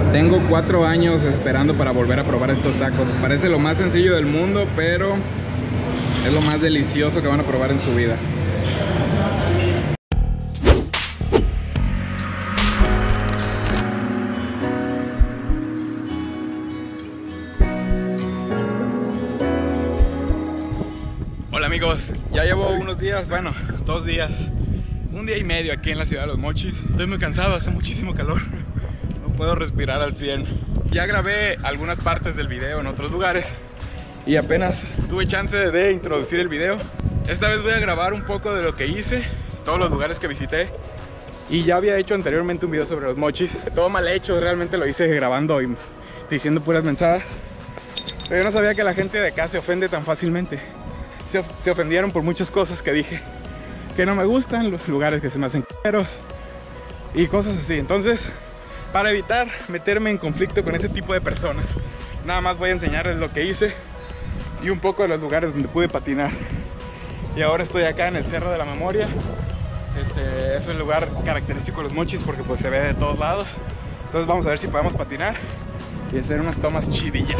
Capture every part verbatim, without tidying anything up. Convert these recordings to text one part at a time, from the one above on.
Tengo cuatro años esperando para volver a probar estos tacos. Parece lo más sencillo del mundo, pero es lo más delicioso que van a probar en su vida. Hola amigos, ya llevo unos días, bueno, dos días, un día y medio aquí en la ciudad de Los Mochis. Estoy muy cansado, hace muchísimo calor. Puedo respirar al cien. Ya grabé algunas partes del video en otros lugares y apenas tuve chance de introducir el video. Esta vez voy a grabar un poco de lo que hice, todos los lugares que visité. Y ya había hecho anteriormente un video sobre Los Mochis. Todo mal hecho, realmente lo hice grabando y diciendo puras mensadas. Pero yo no sabía que la gente de acá se ofende tan fácilmente. Se, se ofendieron por muchas cosas que dije que no me gustan, los lugares que se me hacen cueros y cosas así. Entonces, para evitar meterme en conflicto con ese tipo de personas, nada más voy a enseñarles lo que hice y un poco de los lugares donde pude patinar. Y ahora estoy acá en el Cerro de la Memoria. Este es un lugar característico de Los Mochis porque pues se ve de todos lados. Entonces vamos a ver si podemos patinar y hacer unas tomas chidillas.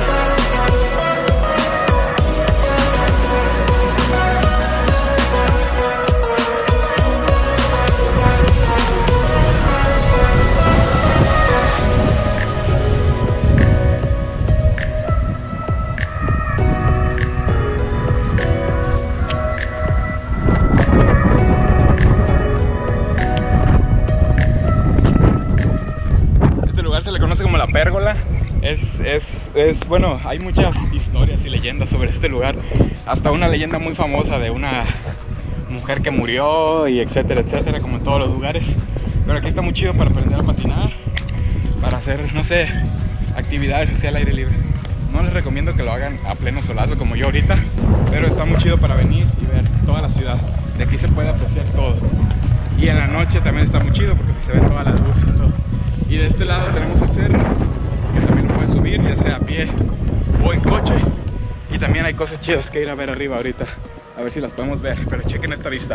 La Pérgola es, es, es, bueno, hay muchas historias y leyendas sobre este lugar. Hasta una leyenda muy famosa de una mujer que murió y etcétera, etcétera, como en todos los lugares. Pero aquí está muy chido para aprender a patinar, para hacer, no sé, actividades así al aire libre. No les recomiendo que lo hagan a pleno solazo como yo ahorita, pero está muy chido para venir y ver toda la ciudad. De aquí se puede apreciar todo. Y en la noche también está muy chido porque se ven todas las luces y todo. Y de este lado tenemos el cerro, que también lo puedes subir, ya sea a pie o en coche. Y también hay cosas chidas que ir a ver arriba ahorita, a ver si las podemos ver, pero chequen esta vista.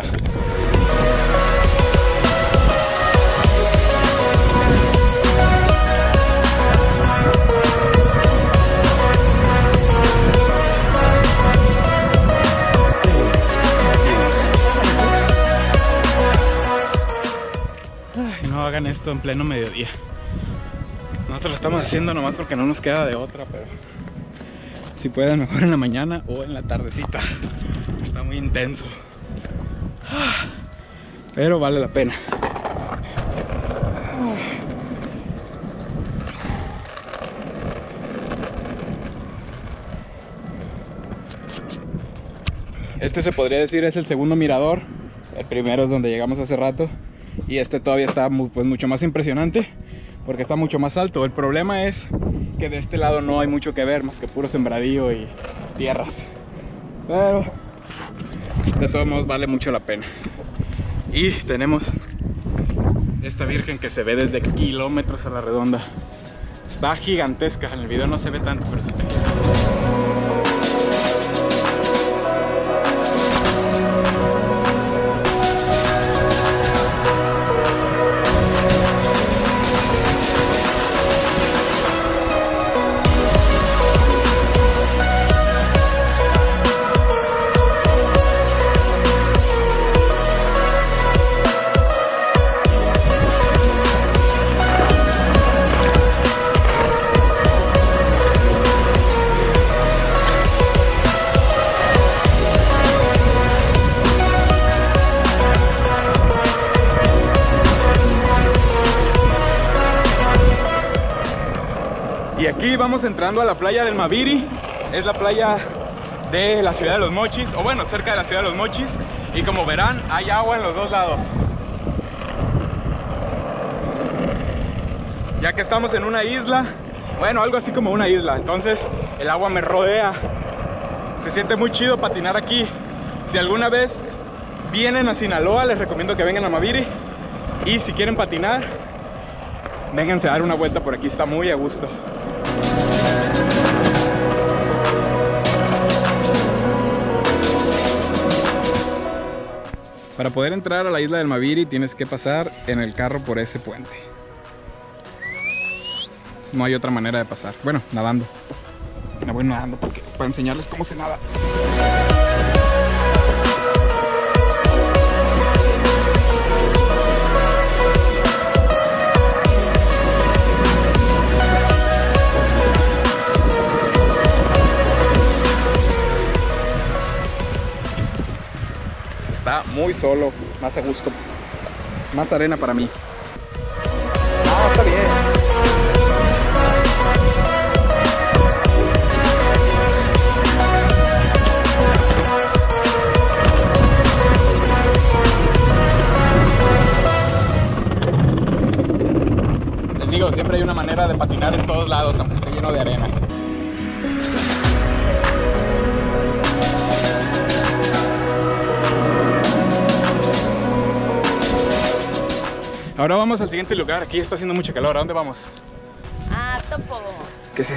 Ay, no hagan esto en pleno mediodía. Nosotros lo estamos haciendo nomás porque no nos queda de otra, pero si pueden mejor en la mañana o en la tardecita. Está muy intenso, pero vale la pena. Este se podría decir es el segundo mirador. El primero es donde llegamos hace rato y este todavía está muy, pues, mucho más impresionante porque está mucho más alto. El problema es que de este lado no hay mucho que ver más que puro sembradío y tierras, pero de todos modos vale mucho la pena. Y tenemos esta virgen que se ve desde kilómetros a la redonda. Está gigantesca, en el video no se ve tanto, pero sí está gigantesca. Y aquí vamos entrando a la playa del Maviri. Es la playa de la ciudad de Los Mochis, o bueno, cerca de la ciudad de Los Mochis. Y como verán, hay agua en los dos lados. Ya que estamos en una isla, bueno, algo así como una isla, entonces el agua me rodea. Se siente muy chido patinar aquí. Si alguna vez vienen a Sinaloa, les recomiendo que vengan a Maviri. Y si quieren patinar, vénganse a dar una vuelta por aquí, está muy a gusto. Para poder entrar a la isla del Maviri tienes que pasar en el carro por ese puente. no hay otra manera de pasar. Bueno, nadando. Me voy nadando porque, para enseñarles cómo se nada. Está muy solo, más a gusto, más arena para mí. Ah, está bien. Les digo, siempre hay una manera de patinar en todos lados, aunque esté lleno de arena. Ahora vamos al siguiente lugar. Aquí está haciendo mucho calor. ¿A dónde vamos? A Topo. ¿Qué es eso?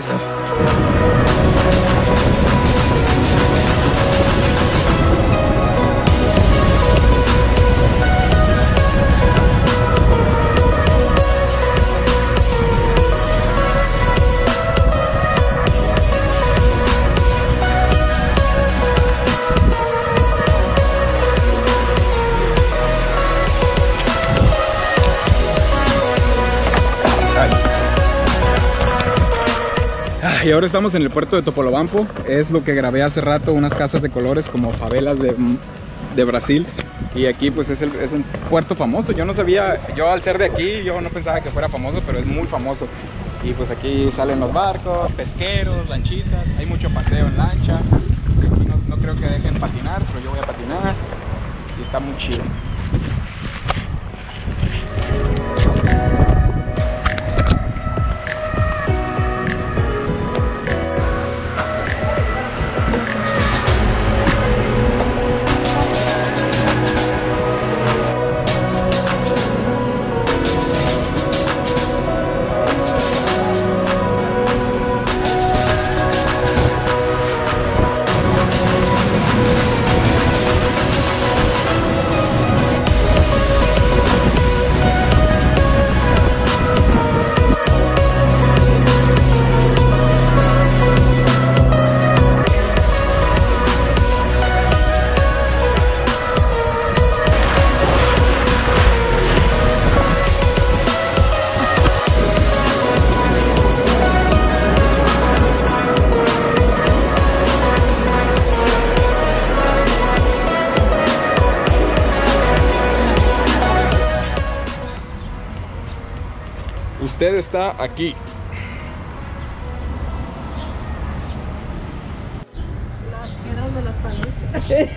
Y ahora estamos en el puerto de Topolobampo. Es lo que grabé hace rato, unas casas de colores como favelas de, de Brasil. Y aquí pues es, el, es un puerto famoso. Yo no sabía, yo al ser de aquí, yo no pensaba que fuera famoso, pero es muy famoso. Y pues aquí salen los barcos, pesqueros, lanchitas, hay mucho paseo en lancha. Aquí no, no creo que dejen patinar, pero yo voy a patinar y está muy chido. Usted está aquí. Las piedras de las paluchas.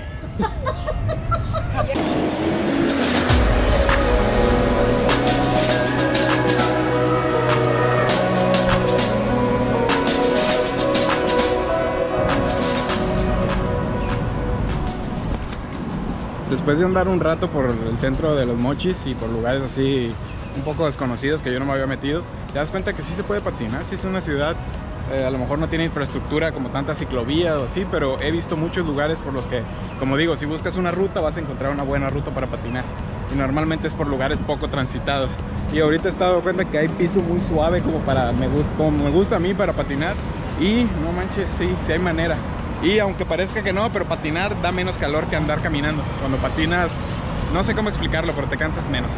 Después de andar un rato por el centro de los Mochis y por lugares así un poco desconocidos que yo no me había metido, te das cuenta que sí se puede patinar. Sí es una ciudad, eh, a lo mejor no tiene infraestructura como tanta ciclovía o así, pero he visto muchos lugares por los que, como digo, si buscas una ruta vas a encontrar una buena ruta para patinar, y normalmente es por lugares poco transitados. Y ahorita he estado cuenta que hay piso muy suave como para me gusta, como me gusta a mí para patinar, y no manches, sí, sí hay manera. Y aunque parezca que no, pero patinar da menos calor que andar caminando. Cuando patinas, no sé cómo explicarlo, pero te cansas menos.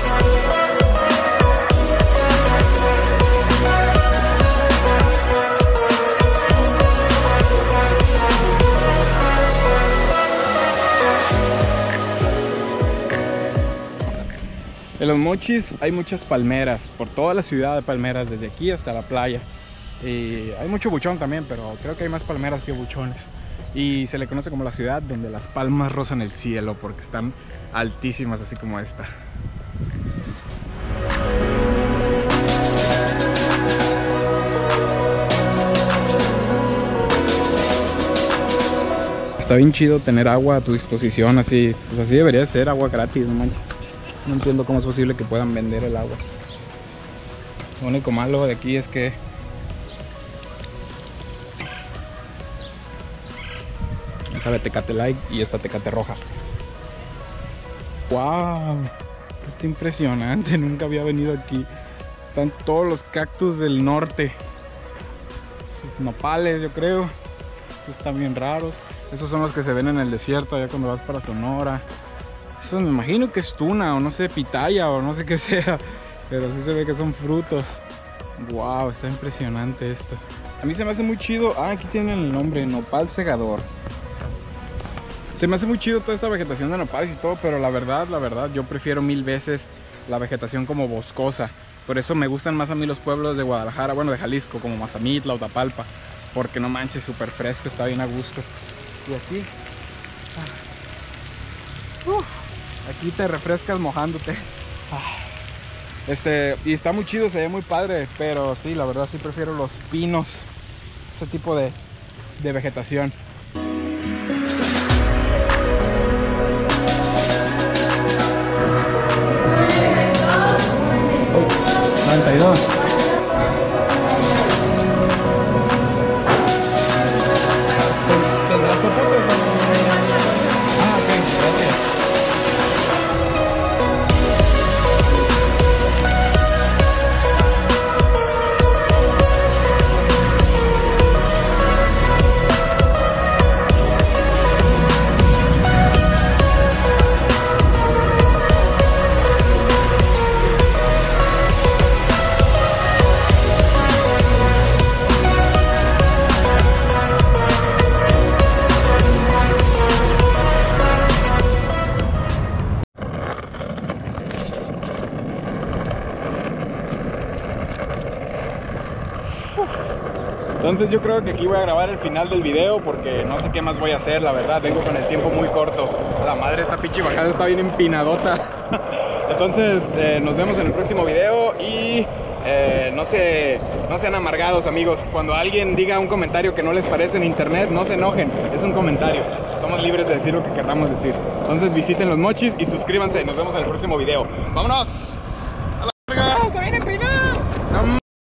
En los Mochis hay muchas palmeras, por toda la ciudad de palmeras, desde aquí hasta la playa. Y hay mucho buchón también, pero creo que hay más palmeras que buchones. Y se le conoce como la ciudad donde las palmas rozan el cielo, porque están altísimas, así como esta. Está bien chido tener agua a tu disposición, así, pues así debería ser, agua gratis, no manches. No entiendo cómo es posible que puedan vender el agua. Lo único malo de aquí es que esa de Tecate Light y esta Tecate roja. ¡Wow! Está impresionante, nunca había venido aquí. Están todos los cactus del norte. Esos nopales, yo creo. Estos están bien raros. Esos son los que se ven en el desierto allá cuando vas para Sonora. Eso me imagino que es tuna o no sé, pitaya o no sé qué sea. Pero sí se ve que son frutos. Wow, está impresionante esto. A mí se me hace muy chido. Ah, aquí tienen el nombre, nopal segador. Se me hace muy chido toda esta vegetación de nopales y todo, pero la verdad, la verdad, yo prefiero mil veces la vegetación como boscosa. Por eso me gustan más a mí los pueblos de Guadalajara, bueno, de Jalisco, como Mazamitla o Tapalpa. Porque no manches, súper fresco, está bien a gusto. Y aquí, ah, uh, aquí te refrescas mojándote. Ah, este, y está muy chido, se ve muy padre, pero sí, la verdad sí prefiero los pinos, ese tipo de, de vegetación. noventa y dos. Ah, ok, gracias. Entonces yo creo que aquí voy a grabar el final del video porque no sé qué más voy a hacer, la verdad, vengo con el tiempo muy corto. La madre, esta pinche bajada está bien empinadota. Entonces eh, nos vemos en el próximo video y eh, no, se, no sean amargados, amigos. Cuando alguien diga un comentario que no les parece en internet, no se enojen, es un comentario. Somos libres de decir lo que queramos decir. Entonces visiten Los Mochis y suscríbanse, nos vemos en el próximo video. ¡Vámonos! ¡A la verga! ¡Está bien empinado! No.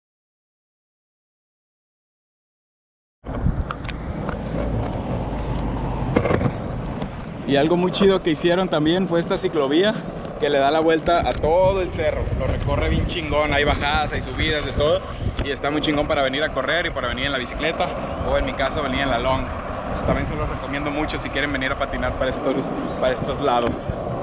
Y algo muy chido que hicieron también fue esta ciclovía que le da la vuelta a todo el cerro. Lo recorre bien chingón, hay bajadas, hay subidas, de todo. Y está muy chingón para venir a correr y para venir en la bicicleta. O en mi caso venir en la long. También se los recomiendo mucho si quieren venir a patinar para estos, para estos lados.